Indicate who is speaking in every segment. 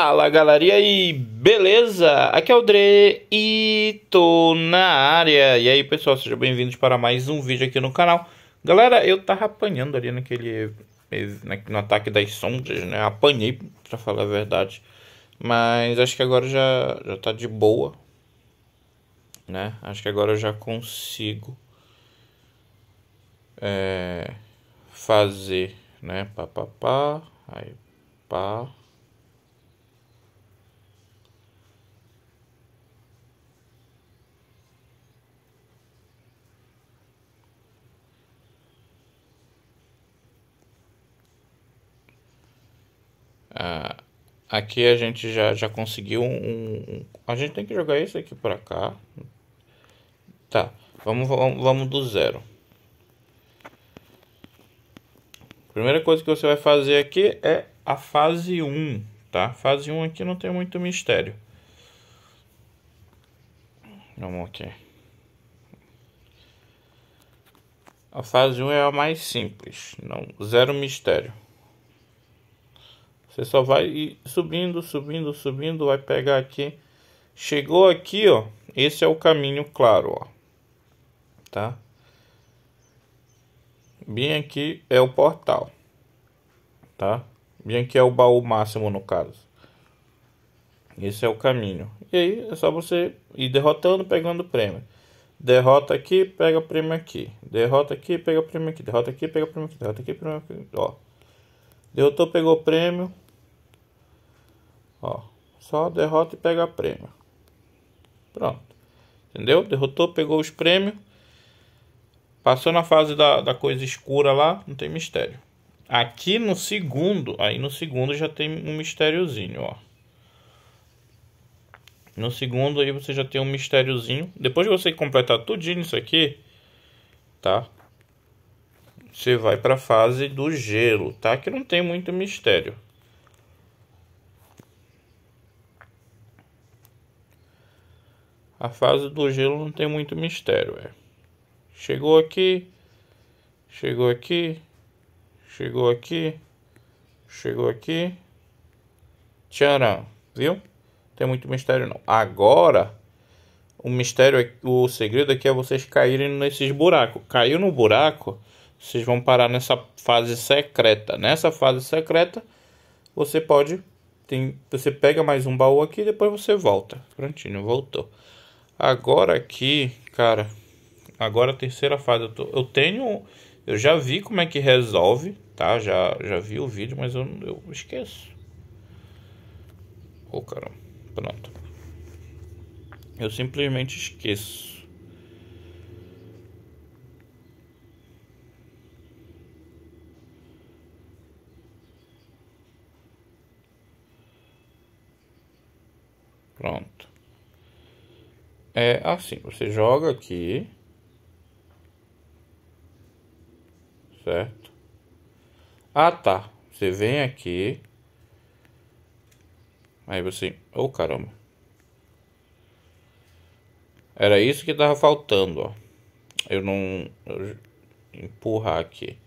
Speaker 1: Fala galera, e aí, beleza? Aqui é o Dre e tô na área. E aí pessoal, sejam bem-vindos para mais um vídeo aqui no canal. Galera, eu tava apanhando ali no ataque das sombras, né? Apanhei, pra falar a verdade. Mas acho que agora já tá de boa, né? Acho que agora eu já consigo fazer, né? Pá, aí pá. Aqui a gente já conseguiu A gente tem que jogar esse aqui pra cá. Tá, vamos do zero. Primeira coisa que você vai fazer aqui é a fase 1, tá? Fase 1 aqui não tem muito mistério. Vamos aqui. A fase 1 é a mais simples, não, zero mistério. Você só vai ir subindo, vai pegar aqui. Chegou aqui, ó, esse é o caminho claro, ó. Tá? Bem aqui é o portal, tá? Bem aqui é o baú máximo no caso. Esse é o caminho. E aí é só você ir derrotando, pegando prêmio. Derrota aqui, pega prêmio aqui. Derrota aqui, pega prêmio aqui. Derrota aqui, pega prêmio aqui. Derrota aqui, prêmio aqui. Ó. Derrotou, pegou prêmio. Ó. Só derrota e pega prêmio. Pronto. Entendeu? Derrotou, pegou os prêmios. Passou na fase da coisa escura lá, não tem mistério. Aqui no segundo, aí no segundo já tem um mistériozinho, ó. No segundo aí você já tem um mistériozinho. Depois de você completar tudinho isso aqui, tá? Você vai pra fase do gelo, tá? Que não tem muito mistério. A fase do gelo não tem muito mistério, é. Chegou aqui, chegou aqui, chegou aqui, chegou aqui. Tcharam, viu? Tem muito mistério não. Agora, o mistério, o segredo aqui é vocês caírem nesses buracos. Caiu no buraco, vocês vão parar nessa fase secreta. Nessa fase secreta, você pode... você pega mais um baú aqui e depois você volta. Prontinho, voltou. Agora aqui, cara... Agora a terceira fase. Eu já vi como é que resolve, tá? Já vi o vídeo, mas eu esqueço. Ô, caramba. Pronto. Eu simplesmente esqueço. Pronto. É assim, você joga aqui. Certo? Ah, tá. Você vem aqui. Aí você... Ô, caramba. Era isso que tava faltando, ó. Eu não... empurrar aqui.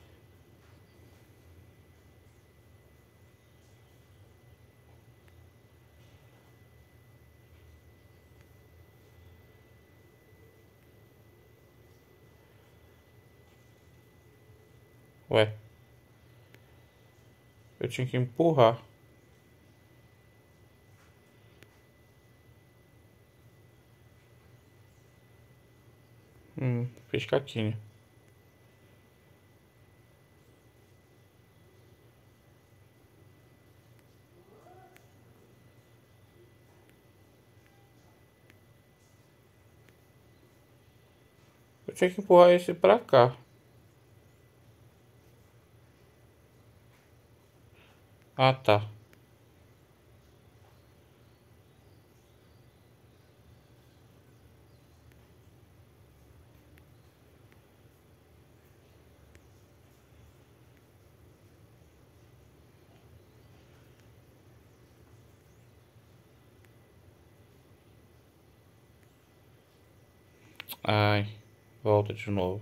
Speaker 1: Ué. Eu tinha que empurrar. Fez caquinha. Eu tinha que empurrar esse pra cá. Ah, tá. Ai, volta de novo.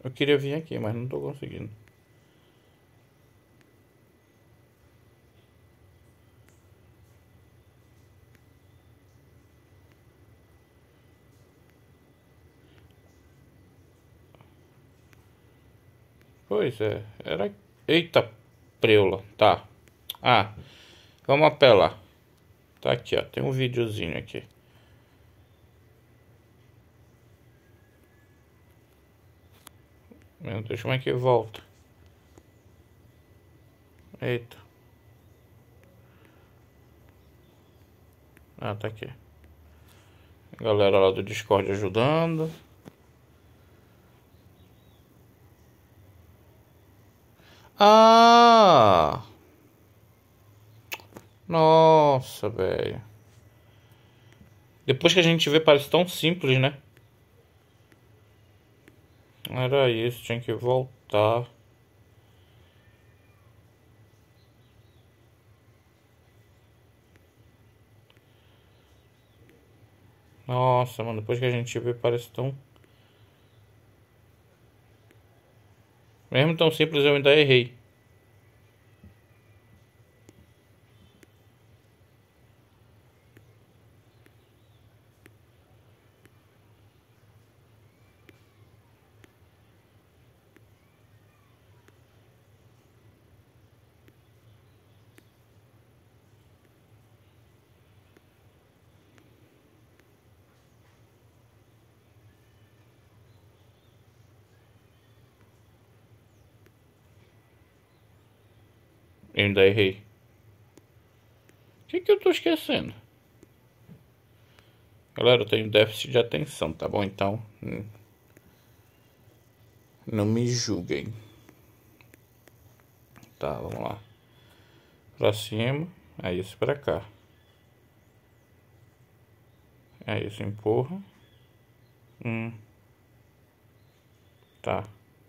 Speaker 1: Eu queria vir aqui, mas não tô conseguindo. Pois é, era... Eita, preula, tá. Ah, vamos apelar. Tá aqui, ó, tem um videozinho aqui. Meu Deus, como é que volta? Eita. Ah, tá aqui. Galera lá do Discord ajudando. Ah! Nossa, velho. Depois que a gente vê, parece tão simples, né? Era isso, tinha que voltar. Nossa, mano, depois que a gente vê, parece tão... Mesmo tão simples, eu ainda errei. Eu ainda errei. O que eu tô esquecendo? Galera, eu tenho déficit de atenção, tá bom? Então, não me julguem. Tá, vamos lá. Pra cima, é isso pra cá. É isso, empurra. Tá.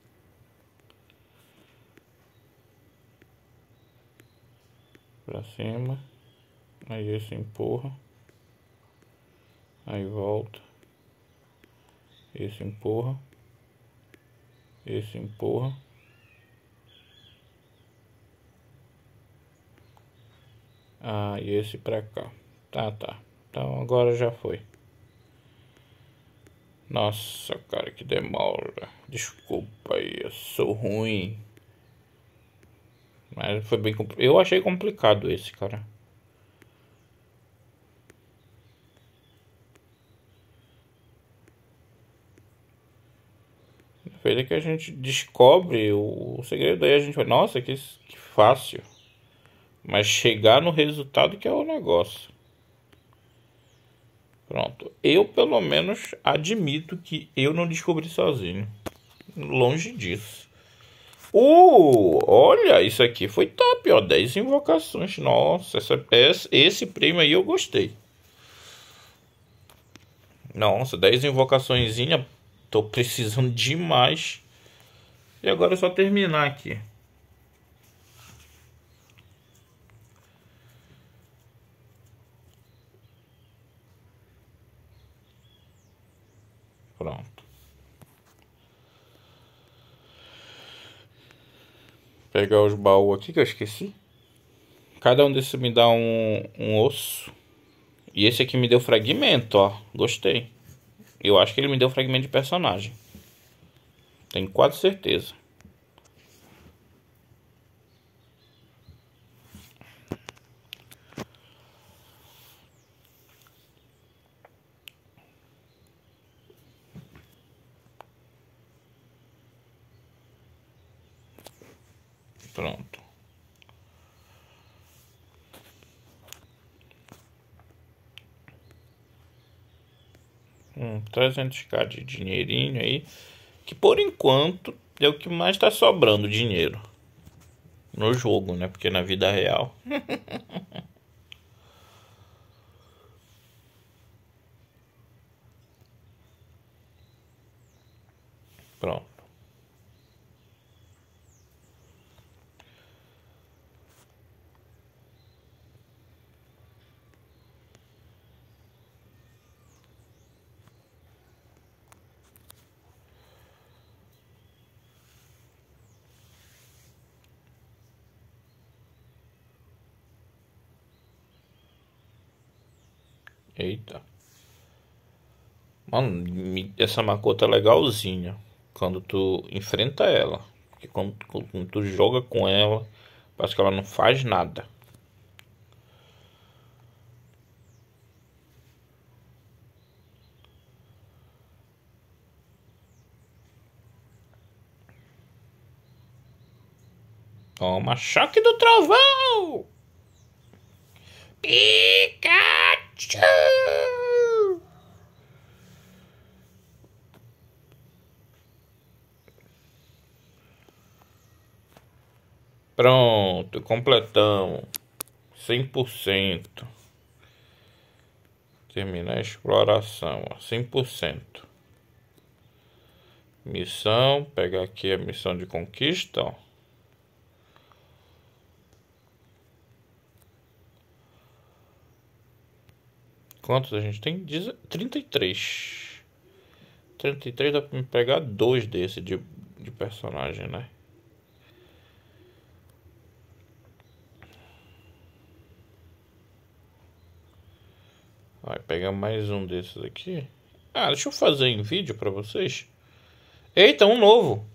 Speaker 1: Pra cima. Aí esse empurra. Aí volta. Esse empurra. Esse empurra. Ah, e esse pra cá. Tá. Então agora já foi. Nossa, cara, que demora. Desculpa aí, eu sou ruim. Mas foi bem complicado. Eu achei complicado esse, cara. Feito é que a gente descobre o segredo, aí a gente vai, nossa, que fácil. Mas chegar no resultado que é o negócio. Pronto. Eu, pelo menos, admito que eu não descobri sozinho. Longe disso. Olha, isso aqui foi top, ó. 10 invocações. Nossa, esse prêmio aí eu gostei. Nossa, 10 invocaçõezinha. Tô precisando demais. E agora é só terminar aqui. Pronto. Pegar os baús aqui que eu esqueci. Cada um desses me dá um osso. E esse aqui me deu fragmento, ó. Gostei. Eu acho que ele me deu fragmento de personagem. Tenho quase certeza. Pronto. 300k de dinheirinho aí. Que por enquanto é o que mais tá sobrando dinheiro. No jogo, né? Porque na vida real. Pronto. Eita. Mano, essa Makoto é legalzinha quando tu enfrenta ela. Porque quando tu joga com ela, parece que ela não faz nada. Toma, choque do trovão! Pikachu! Pronto, completamos. 100%. Terminar a exploração, ó, 100%. Missão, pegar aqui a missão de conquista, ó. Quantos a gente tem? 33. 33 dá pra me pegar 2 desse de personagem, né? Vai pegar mais um desses aqui. Ah, deixa eu fazer em vídeo pra vocês. Eita, um novo.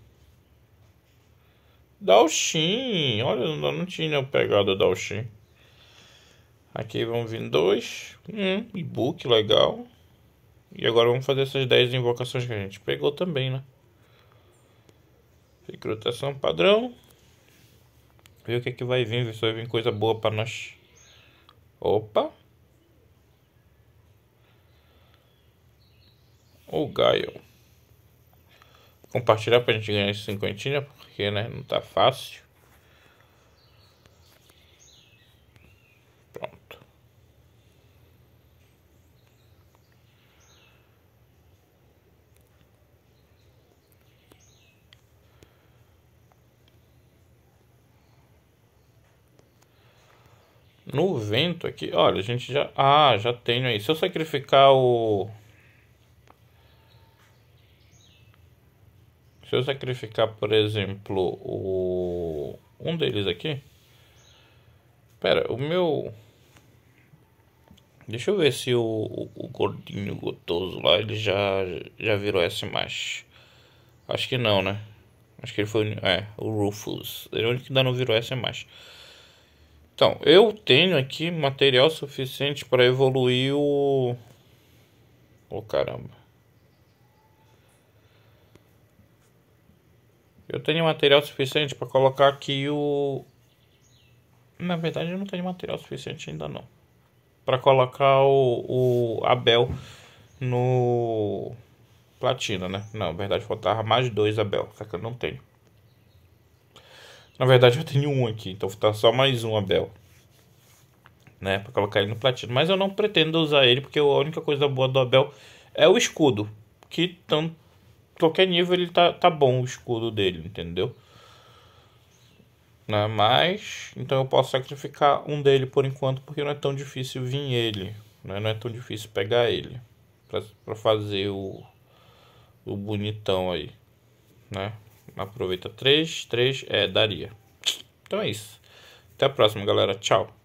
Speaker 1: Dalshin. Olha, eu não tinha pegado o Dalshin. Aqui vão vir 2. E-book legal. E agora vamos fazer essas 10 invocações que a gente pegou também, né? Recrutação padrão. Ver o que é que vai vir. Ver se vai vir coisa boa pra nós. Opa. O Gaio. Compartilhar pra gente ganhar esse 50, porque, né, não tá fácil. Pronto. No vento aqui, olha, a gente já... Ah, já tenho aí. Se eu sacrificar o... Se eu sacrificar, por exemplo, um deles aqui. Pera, o meu... Deixa eu ver se o gordinho gotoso lá, ele já virou S+. Acho que não, né? Acho que ele foi... o Rufus. Ele é o único que ainda não virou S+. Então, eu tenho aqui material suficiente para evoluir o... Oh, caramba. Eu tenho material suficiente para colocar aqui o... Na verdade, eu não tenho material suficiente ainda não. Para colocar o Abel no platina, né? Não, na verdade faltava mais 2 Abel, só que eu não tenho. Na verdade eu tenho um aqui, então tá só mais um Abel, né? Para colocar ele no platina. Mas eu não pretendo usar ele porque a única coisa boa do Abel é o escudo. Que qualquer nível ele tá bom o escudo dele, entendeu? Né? Mas então eu posso sacrificar um dele por enquanto porque não é tão difícil vir ele, né? Não é tão difícil pegar ele para fazer o bonitão aí, né? Aproveita 3, daria. Então é isso. Até a próxima, galera. Tchau.